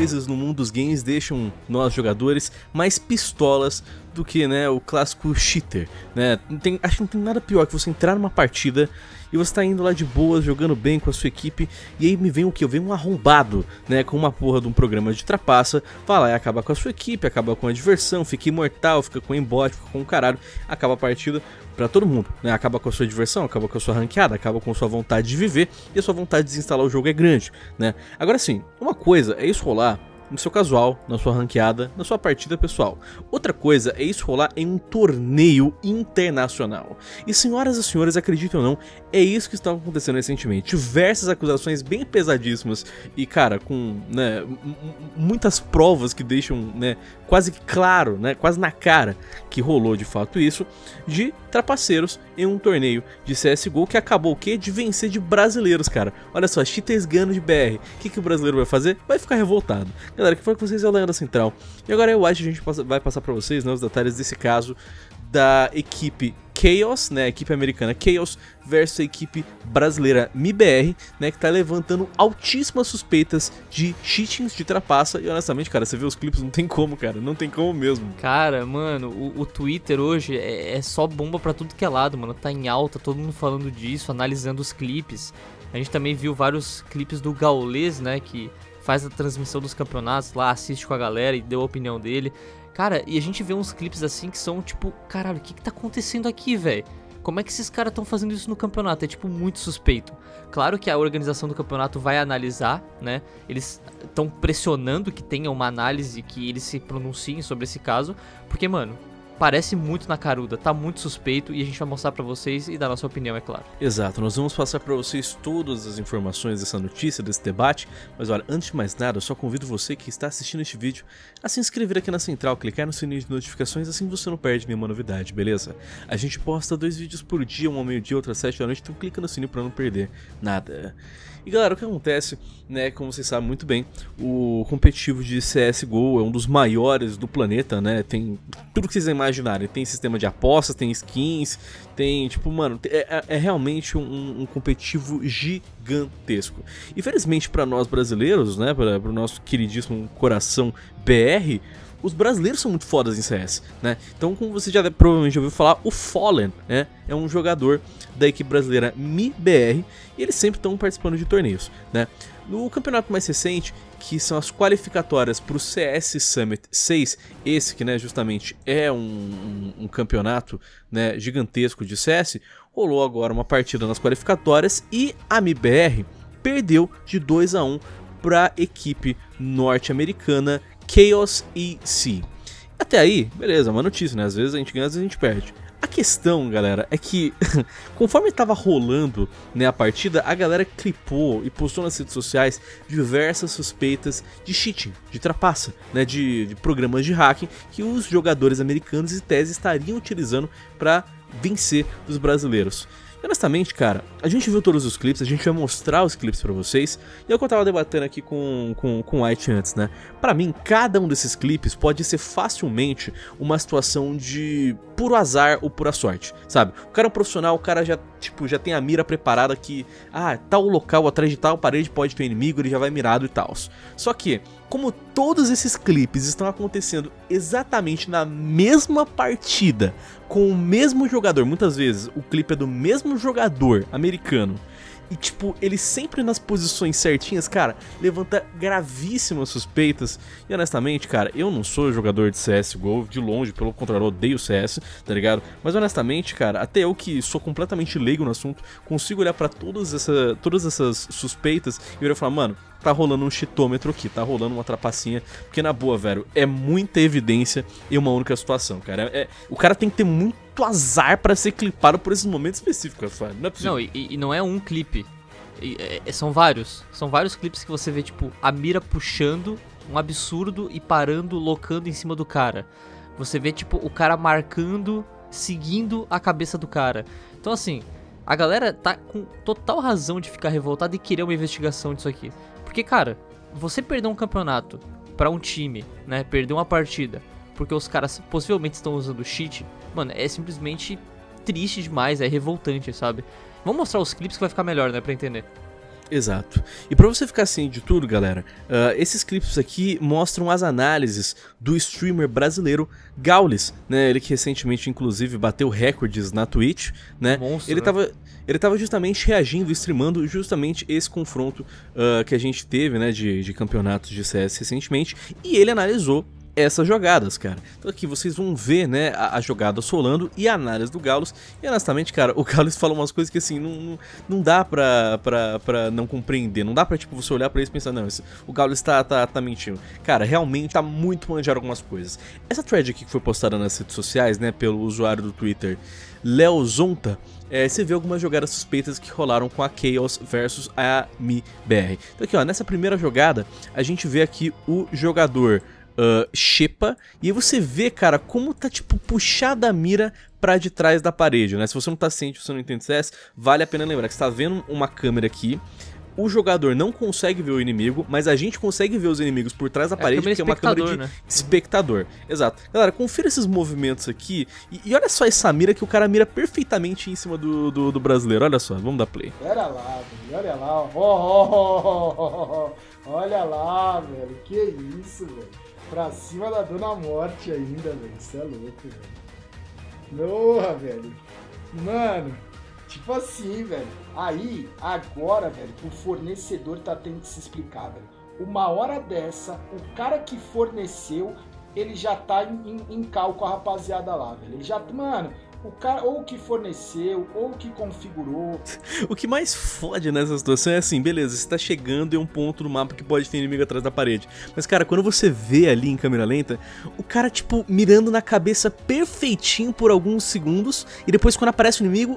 coisas no mundo dos games deixam nós jogadores mais pistolas do que, né, o clássico cheater, né? Acho que não tem nada pior que você entrar numa partida e você tá indo lá de boas, jogando bem com a sua equipe, e aí me vem o que? Vem um arrombado, né, com uma porra de um programa de trapaça, vai lá e acaba com a sua equipe, acaba com a diversão, fica imortal, fica com embote, fica com o caralho, acaba a partida pra todo mundo, né? Acaba com a sua diversão, acaba com a sua ranqueada, acaba com a sua vontade de viver, e a sua vontade de desinstalar o jogo é grande, né? Agora sim, uma coisa é isso rolar no seu casual, na sua ranqueada, na sua partida pessoal. Outra coisa é isso rolar em um torneio internacional. E senhoras e senhores, acreditem ou não, é isso que está acontecendo recentemente. Diversas acusações bem pesadíssimas e, cara, com, né, muitas provas que deixam, né, quase claro, né, quase na cara que rolou de fato isso, de trapaceiros em um torneio de CSGO que acabou o quê? De vencer de brasileiros, cara. Olha só, cheaters ganhando de BR. O que o brasileiro vai fazer? Vai ficar revoltado. Galera, que foi com vocês é o Leandro Central. E agora eu acho que a gente vai passar pra vocês, né, os detalhes desse caso da equipe Chaos, né, a equipe americana Chaos versus a equipe brasileira MIBR, né, que tá levantando altíssimas suspeitas de cheatings, de trapaça. E honestamente, cara, você vê os clipes, não tem como, cara, não tem como mesmo. Cara, mano, o Twitter hoje é só bomba pra tudo que é lado, mano, tá em alta, todo mundo falando disso, analisando os clipes. A gente também viu vários clipes do Gaules, né, que faz a transmissão dos campeonatos lá, assiste com a galera e deu a opinião dele. Cara, e a gente vê uns clipes assim que são tipo, caralho, o que tá acontecendo aqui, velho? Como é que esses caras estão fazendo isso no campeonato? É tipo muito suspeito. Claro que a organização do campeonato vai analisar, né? Eles estão pressionando que tenha uma análise, que eles se pronunciem sobre esse caso, porque, mano, parece muito na caruda, tá muito suspeito e a gente vai mostrar pra vocês e dar nossa opinião, é claro. Exato, nós vamos passar pra vocês todas as informações dessa notícia, desse debate, mas olha, antes de mais nada, eu só convido você que está assistindo este vídeo a se inscrever aqui na central, clicar no sininho de notificações, assim você não perde nenhuma novidade, beleza? A gente posta 2 vídeos por dia, um ao meio-dia, outro às 7 da noite, então clica no sininho pra não perder nada. E galera, o que acontece, né, como vocês sabem muito bem, o competitivo de CSGO é um dos maiores do planeta, né, tem tudo que vocês imaginarem, tem sistema de apostas, tem skins, tem, tipo, mano, é realmente um competitivo gigantesco. Infelizmente pra nós brasileiros, né, para o nosso queridíssimo coração BR, os brasileiros são muito fodas em CS, né? Então, como você já provavelmente ouviu falar, o Fallen, né, é um jogador da equipe brasileira MIBR e eles sempre estão participando de torneios, né? No campeonato mais recente, que são as qualificatórias para o CS Summit 6, esse que, né, justamente é um campeonato, né, gigantesco de CS, rolou agora uma partida nas qualificatórias e a MIBR perdeu de 2-1 para a equipe norte-americana Chaos EC. Até aí, beleza, uma notícia, né? Às vezes a gente ganha, às vezes a gente perde. A questão, galera, é que conforme estava rolando, né, a partida, a galera clipou e postou nas redes sociais diversas suspeitas de cheating, de trapaça, né, de programas de hacking que os jogadores americanos em tese estariam utilizando para vencer os brasileiros. E honestamente, cara, a gente viu todos os clipes, a gente vai mostrar os clipes pra vocês. E é o que eu tava debatendo aqui com o White antes, né? Pra mim, cada um desses clipes pode ser facilmente uma situação de puro azar ou pura sorte, sabe? O cara é um profissional, o cara já, tipo, já tem a mira preparada que, tal local atrás de tal parede pode ter um inimigo, ele já vai mirado e tal. Só que, como todos esses clipes estão acontecendo exatamente na mesma partida, com o mesmo jogador, muitas vezes o clipe é do mesmo jogador americano, e tipo, ele sempre nas posições certinhas, cara, levanta gravíssimas suspeitas. E honestamente, cara, eu não sou jogador de CSGO, de longe, pelo contrário, eu odeio CS, tá ligado? Mas honestamente, cara, até eu que sou completamente leigo no assunto, consigo olhar pra todas essas suspeitas e olhar e falar, mano, tá rolando um chitômetro aqui, tá rolando uma trapacinha, porque na boa, velho, é muita evidência em uma única situação, cara. O cara tem que ter muito azar pra ser clipado por esses momentos específicos, velho. Não é possível. Não, e não é um clipe, são vários clipes que você vê, tipo, a mira puxando um absurdo e parando, locando em cima do cara. Você vê, tipo, o cara marcando, seguindo a cabeça do cara. Então, assim, a galera tá com total razão de ficar revoltada e querer uma investigação disso aqui. Porque, cara, você perder um campeonato pra um time, né, perder uma partida, porque os caras possivelmente estão usando cheat, mano, é simplesmente triste demais, é revoltante, sabe? Vamos mostrar os clipes que vai ficar melhor, né, pra entender. Exato. E pra você ficar ciente de tudo, galera, esses clipes aqui mostram as análises do streamer brasileiro Gaules, né? Ele que recentemente, inclusive, bateu recordes na Twitch, né? Monstro, Ele tava justamente reagindo, streamando justamente esse confronto que a gente teve, né, de campeonatos de CS recentemente, e ele analisou essas jogadas, cara. Então aqui vocês vão ver, né, a jogada solando e a análise do Gaules. E honestamente, cara, o Gaules fala umas coisas que assim, não dá pra não compreender. Não dá pra, tipo, você olhar pra isso e pensar, não, o Gaules tá mentindo. Cara, realmente tá muito manjado algumas coisas. Essa thread aqui que foi postada nas redes sociais, né, pelo usuário do Twitter Leozonta, você vê algumas jogadas suspeitas que rolaram com a Chaos versus a MIBR. Então aqui, ó, nessa primeira jogada, a gente vê aqui o jogador Xepa, e aí você vê, cara, como tá, tipo, puxada a mira pra de trás da parede, né? Se você não tá ciente, se você não entende CS, vale a pena lembrar que você tá vendo uma câmera aqui, o jogador não consegue ver o inimigo, mas a gente consegue ver os inimigos por trás da parede, porque é uma câmera de espectador. Exato. Galera, confira esses movimentos aqui, e olha só essa mira que o cara mira perfeitamente em cima do brasileiro, olha só, vamos dar play. Pera lá, velho, olha lá, olha lá, velho, que isso, velho. Pra cima da Dona Morte ainda, velho. Isso é louco, velho. Porra, velho. Mano, tipo assim, velho. Aí, agora, velho, o fornecedor tá tendo que se explicar, velho. Uma hora dessa, o cara que forneceu, ele já tá em cal com a rapaziada lá, velho. Ele já, mano, o cara ou que forneceu, ou que configurou. O que mais fode nessa situação é assim, beleza, você tá chegando em um ponto no mapa que pode ter inimigo atrás da parede. Mas, cara, quando você vê ali em câmera lenta, o cara, tipo, mirando na cabeça perfeitinho por alguns segundos, e depois quando aparece o inimigo,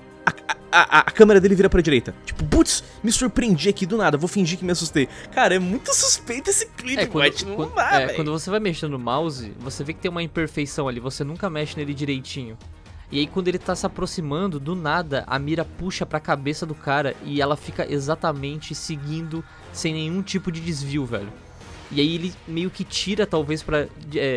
a câmera dele vira pra direita. Tipo, putz, me surpreendi aqui do nada, vou fingir que me assustei. Cara, é muito suspeito esse clipe, quando você vai mexendo no mouse, você vê que tem uma imperfeição ali, você nunca mexe nele direitinho. E aí quando ele tá se aproximando, do nada, a mira puxa pra cabeça do cara e ela fica exatamente seguindo sem nenhum tipo de desvio, velho. E aí ele meio que tira, talvez pra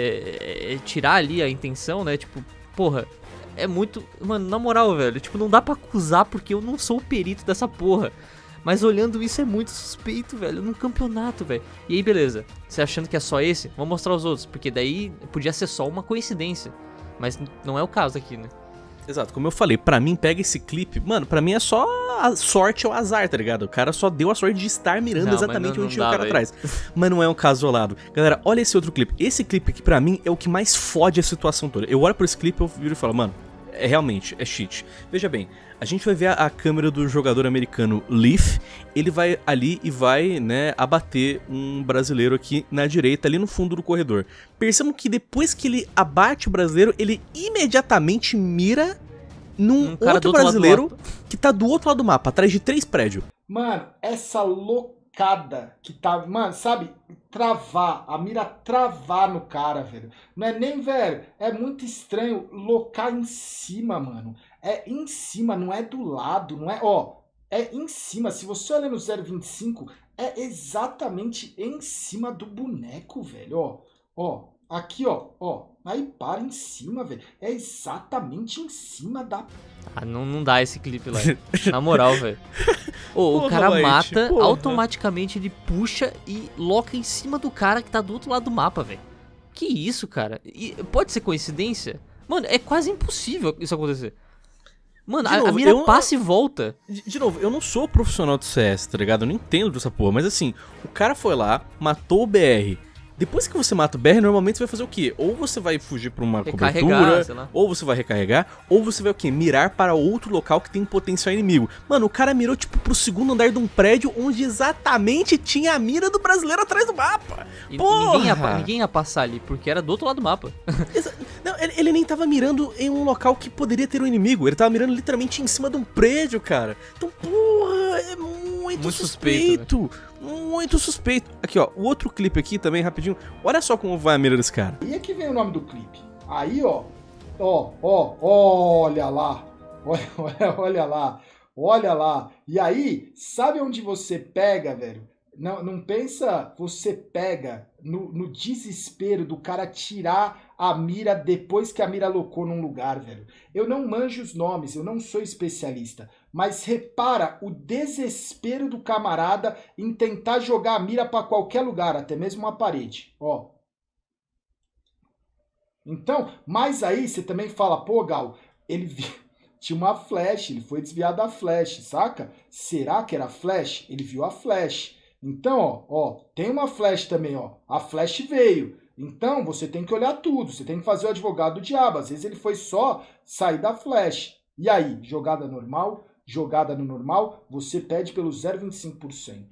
tirar ali a intenção, né? Tipo, porra, é muito... Mano, na moral, velho, tipo, não dá pra acusar porque eu não sou o perito dessa porra. Mas olhando isso é muito suspeito, velho, num campeonato, velho. E aí, beleza, você achando que é só esse? Vamos mostrar os outros, porque daí podia ser só uma coincidência. Mas não é o caso aqui, né? Exato, como eu falei, pra mim, pega esse clipe, mano, pra mim é só a sorte ou azar, tá ligado? O cara só deu a sorte de estar mirando exatamente onde tinha o cara atrás. Mas não é um caso isolado. Galera, olha esse outro clipe. Esse clipe aqui, pra mim, é o que mais fode a situação toda. Eu olho pra esse clipe, eu viro e falo, mano, realmente, é cheat. Veja bem, a gente vai ver a câmera do jogador americano Leaf, ele vai ali e vai, né, abater um brasileiro aqui na direita, ali no fundo do corredor. Percebam que depois que ele abate o brasileiro, ele imediatamente mira num outro brasileiro que tá do outro lado do mapa, atrás de 3 prédios. Mano, essa loucada que tá, mano, sabe, travar, a mira travar no cara, velho. Não é nem, velho, é muito estranho locar em cima, mano. É em cima, não é do lado, não é, ó, é em cima. Se você olha no 0.25, é exatamente em cima do boneco, velho, ó, aqui, ó, aí para em cima, velho, é exatamente em cima da... Ah, não dá esse clipe lá, na moral, velho. O cara mata, automaticamente ele puxa e loca em cima do cara que tá do outro lado do mapa, velho. Que isso, cara? E pode ser coincidência? Mano, é quase impossível isso acontecer. Mano, a mira passa e volta. De novo, eu não sou profissional de CS, tá ligado? Eu não entendo dessa porra. Mas assim, o cara foi lá, matou o BR. Depois que você mata o BR, normalmente você vai fazer o quê? Ou você vai fugir pra uma cobertura, ou você vai recarregar, ou você vai o quê? Mirar para outro local que tem potencial inimigo. Mano, o cara mirou tipo pro segundo andar de um prédio onde exatamente tinha a mira do brasileiro atrás do mapa. Ninguém ia passar ali, porque era do outro lado do mapa. Não, ele nem tava mirando em um local que poderia ter um inimigo. Ele tava mirando literalmente em cima de um prédio, cara. Então, porra, é muito suspeito. Muito suspeito. Aqui, ó, o outro clipe aqui também, rapidinho. Olha só como vai a mira desse cara. E aqui vem o nome do clipe. Aí, olha lá. Olha lá. Olha lá. E aí, sabe onde você pega, velho? Não pensa, você pega no desespero do cara tirar a mira depois que a mira locou num lugar, velho. Eu não manjo os nomes, eu não sou especialista, mas repara o desespero do camarada em tentar jogar a mira pra qualquer lugar, até mesmo uma parede, ó. Então, mas aí você também fala, pô, Gal, tinha uma flash, ele foi desviar da flash, saca? Será que era flash? Ele viu a flash. Então, ó, tem uma flash também, ó. A flash veio. Então, você tem que olhar tudo. Você tem que fazer o advogado do diabo. Às vezes ele foi só sair da flash. E aí, jogada normal, jogada no normal, você pede pelo 0,25%.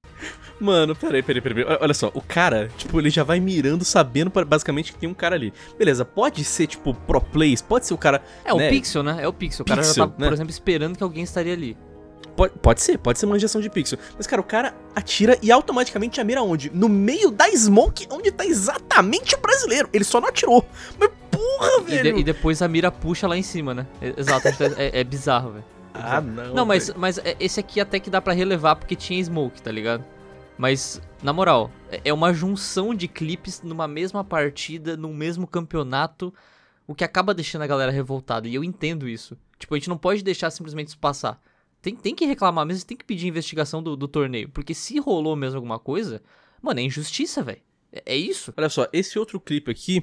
Mano, peraí. Olha só, o cara, tipo, ele já vai mirando sabendo basicamente que tem um cara ali. Beleza, pode ser, tipo, pro plays, pode ser o cara... É o pixel, né? É o pixel. O cara já tá, por exemplo, esperando que alguém estaria ali. Pode ser uma injeção de pixel. Mas, cara, o cara atira e automaticamente a mira onde? No meio da smoke, onde tá exatamente o brasileiro. Ele só não atirou. Mas porra, velho! E depois a mira puxa lá em cima, né? Exato, é bizarro, velho. Ah, não. Não, mas esse aqui até que dá pra relevar porque tinha smoke, tá ligado? Mas, na moral, é uma junção de clipes numa mesma partida, num mesmo campeonato, o que acaba deixando a galera revoltada. E eu entendo isso. Tipo, a gente não pode deixar simplesmente isso passar. Tem que reclamar mesmo, tem que pedir investigação do torneio. Porque se rolou mesmo alguma coisa, mano, é injustiça, velho. É isso. Olha só, esse outro clipe aqui,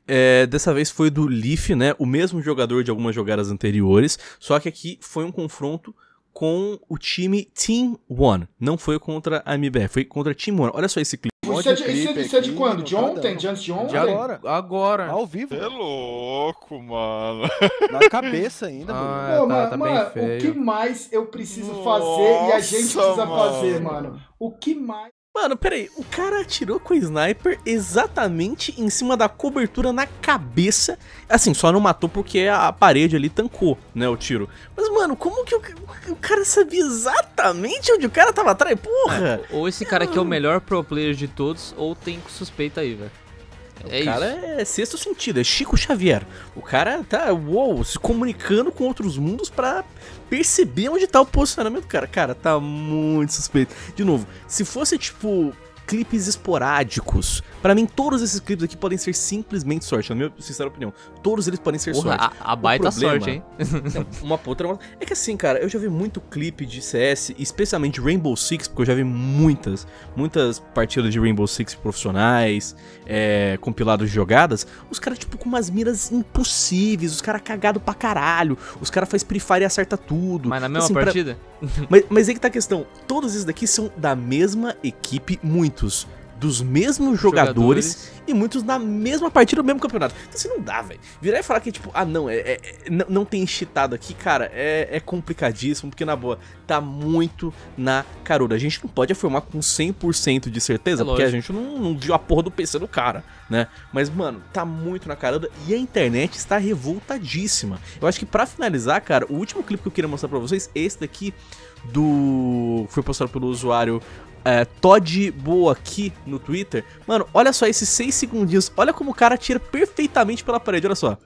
dessa vez foi do Leaf, né? O mesmo jogador de algumas jogadas anteriores. Só que aqui foi um confronto com o time Team One. Não foi contra a MBR, foi contra Team One. Olha só esse clipe. Isso é de quando? De ontem? De antes de ontem? De agora. Ao vivo. É louco, mano. Na cabeça ainda, Pô, tá mano, bem feio. o que mais eu preciso fazer e a gente precisa fazer, mano? O que mais... Mano, peraí, o cara atirou com o sniper exatamente em cima da cobertura na cabeça. Assim, só não matou porque a parede ali tancou, né, o tiro. Mas, mano, como que o cara sabia exatamente onde o cara tava atrás? Porra! Ou esse cara aqui é o melhor pro player de todos, ou tem suspeita aí, velho. O cara é sexto sentido, é Chico Xavier. O cara tá, se comunicando com outros mundos pra perceber onde tá o posicionamento do cara. Cara, tá muito suspeito. De novo, se fosse tipo clipes esporádicos, pra mim todos esses clipes aqui podem ser simplesmente sorte, na minha sincera opinião. Todos eles podem ser sorte. A baita sorte, hein? Uma outra. É que assim, cara, eu já vi muito clipe de CS, especialmente Rainbow Six, porque eu já vi muitas partidas de Rainbow Six profissionais, compilados de jogadas. Os caras, tipo, com umas miras impossíveis, os caras cagados pra caralho, os caras fazem Free Fire e acerta tudo. Mas na mesma partida? Mas aí que tá a questão, todos esses daqui são da mesma equipe, muitos dos mesmos jogadores e muitos na mesma partida do mesmo campeonato. Então assim, não dá, velho. Virar e falar que, tipo, não tem cheatado aqui, cara, é complicadíssimo, porque na boa, tá muito na caruda. A gente não pode afirmar com 100% de certeza, porque a gente não viu a porra do PC do cara, né? Mas, mano, tá muito na caruda e a internet está revoltadíssima. Eu acho que pra finalizar, cara, o último clipe que eu queria mostrar pra vocês é esse daqui foi postado pelo usuário Todd Boa aqui no Twitter. Mano, olha só esses 6 segundinhos. Olha como o cara tira perfeitamente pela parede, olha só.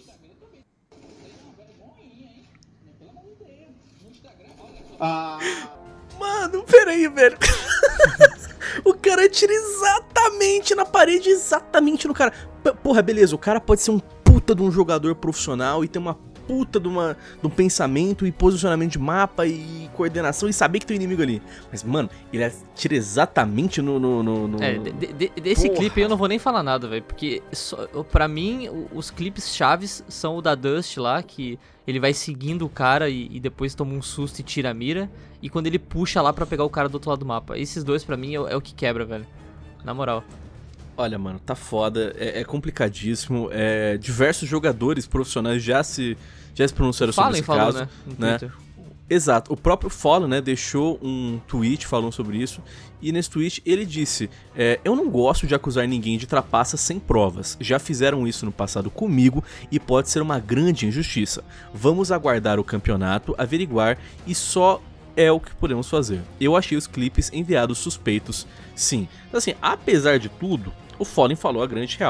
Mano, peraí, velho. O cara tira exatamente na parede, exatamente no cara. Porra, beleza, o cara pode ser um puta de um jogador profissional e ter uma puta de um pensamento e posicionamento de mapa e coordenação e saber que tem um inimigo ali. Mas, mano, ele atira exatamente no... Desse clipe eu não vou nem falar nada, velho. Porque, pra mim, os clipes chaves são o da Dust lá, que ele vai seguindo o cara e depois toma um susto e tira a mira. E quando ele puxa lá pra pegar o cara do outro lado do mapa. Esses dois, pra mim, é o que quebra, velho. Na moral. Olha, mano, tá foda, é complicadíssimo, diversos jogadores profissionais já se pronunciaram sobre esse caso, né? Exato, o próprio Fallen, né, deixou um tweet falando sobre isso, e nesse tweet ele disse, eu não gosto de acusar ninguém de trapaça sem provas, já fizeram isso no passado comigo e pode ser uma grande injustiça, vamos aguardar o campeonato, averiguar e só é o que podemos fazer. Eu achei os clipes enviados suspeitos, sim. Assim, apesar de tudo, o Fallen falou a grande real.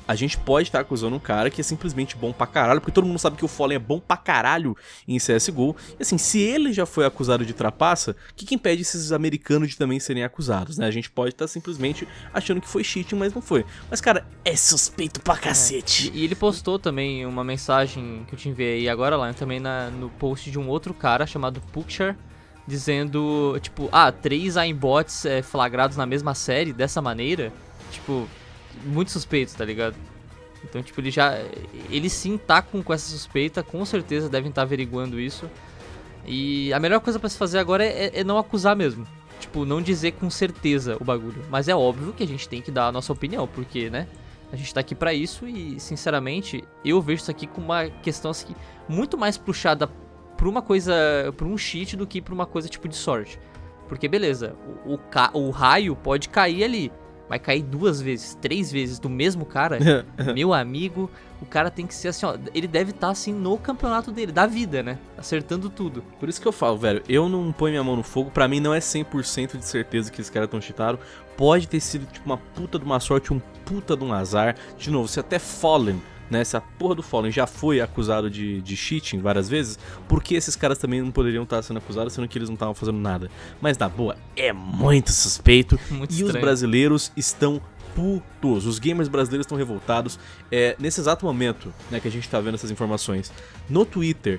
a gente pode estar acusando um cara que é simplesmente bom pra caralho, porque todo mundo sabe que o Fallen é bom pra caralho em CSGO. E assim, se ele já foi acusado de trapaça, o que impede esses americanos de também serem acusados, né? A gente pode estar simplesmente achando que foi cheating, mas não foi. Mas, cara, é suspeito pra cacete. E ele postou também uma mensagem que eu te enviei agora lá, também no post de um outro cara chamado Pukshar, dizendo, tipo, 3 aimbots flagrados na mesma série, dessa maneira, tipo, muito suspeito, tá ligado? Então, tipo, ele sim tá com essa suspeita, com certeza devem estar averiguando isso. E a melhor coisa pra se fazer agora é não acusar mesmo. Tipo, não dizer com certeza o bagulho. Mas é óbvio que a gente tem que dar a nossa opinião, porque, né, a gente tá aqui pra isso e, sinceramente, eu vejo isso aqui com uma questão assim, muito mais puxada pra uma coisa, pra um cheat do que pra uma coisa tipo de sorte. Porque beleza, o raio pode cair ali, vai cair 2 vezes, 3 vezes do mesmo cara, meu amigo, o cara tem que ser assim, ó, ele deve estar assim no campeonato dele, da vida, né, acertando tudo. Por isso que eu falo, velho, eu não ponho minha mão no fogo, pra mim não é 100% de certeza que esses caras tão cheataram, pode ter sido tipo uma puta de uma sorte, um puta de um azar, de novo, se até Fallen, né, se a porra do Fallen já foi acusado de cheating várias vezes, por que esses caras também não poderiam estar sendo acusados, sendo que eles não estavam fazendo nada? Mas na boa, é muito suspeito. Muito e estranho. Os brasileiros estão putos, os gamers brasileiros estão revoltados. Nesse exato momento, né, que a gente tá vendo essas informações, no Twitter,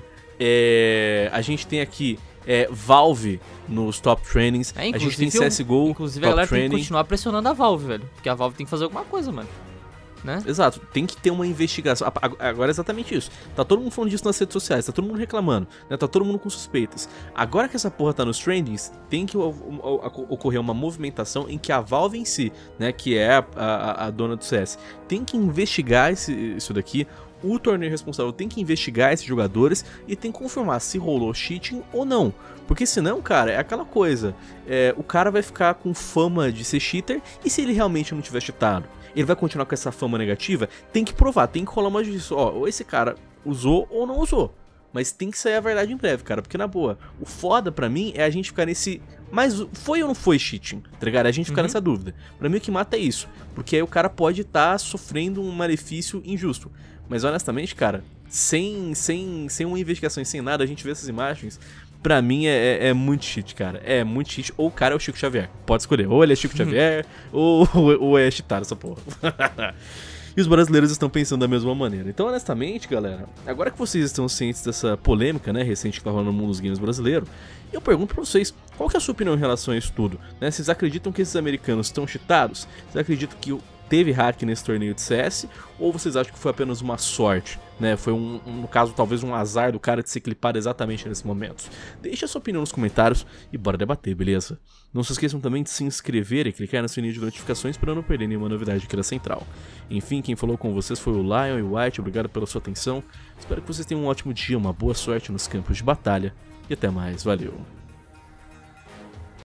a gente tem aqui Valve nos top trainings, a gente tem CSGO, inclusive top a galera training. tem que continuar pressionando a Valve, velho, porque a Valve tem que fazer alguma coisa, mano. Né? Exato, tem que ter uma investigação. Agora é exatamente isso. Tá todo mundo falando disso nas redes sociais, tá todo mundo reclamando, né? Tá todo mundo com suspeitas. Agora que essa porra tá nos trendings, tem que ocorrer uma movimentação em que a Valve em si, né, que é a dona do CS, tem que investigar isso daqui. O torneio responsável tem que investigar esses jogadores e tem que confirmar se rolou cheating ou não. Porque senão, cara, é aquela coisa, o cara vai ficar com fama de ser cheater, e se ele realmente não tiver cheatado, ele vai continuar com essa fama negativa? Tem que provar, tem que rolar uma justiça. Ó, ou esse cara usou ou não usou. Mas tem que sair a verdade em breve, cara, porque na boa, o foda pra mim é a gente ficar nesse... Mas foi ou não foi cheating, tá ligado? A gente ficar nessa dúvida. Pra mim o que mata é isso, porque aí o cara pode estar sofrendo um malefício injusto. Mas honestamente, cara, sem uma investigação e sem nada, a gente vê essas imagens, pra mim muito cheat, cara. É muito cheat. Ou o cara é o Chico Xavier. Pode escolher. Ou ele é Chico Xavier, ou é cheatado essa porra. E os brasileiros estão pensando da mesma maneira. Então, honestamente, galera, agora que vocês estão cientes dessa polêmica, né, recente que tá rolando no mundo dos games brasileiro, eu pergunto pra vocês, qual que é a sua opinião em relação a isso tudo? Né? Vocês acreditam que esses americanos estão cheatados? Vocês acreditam que teve hack nesse torneio de CS? Ou vocês acham que foi apenas uma sorte? Né? Foi no caso, talvez um azar do cara de ser clipado exatamente nesse momento. Deixa a sua opinião nos comentários e bora debater, beleza? Não se esqueçam também de se inscrever e clicar no sininho de notificações para não perder nenhuma novidade aqui da Central. Enfim, quem falou com vocês foi o Lion e o White, obrigado pela sua atenção. Espero que vocês tenham um ótimo dia, uma boa sorte nos campos de batalha e até mais, valeu!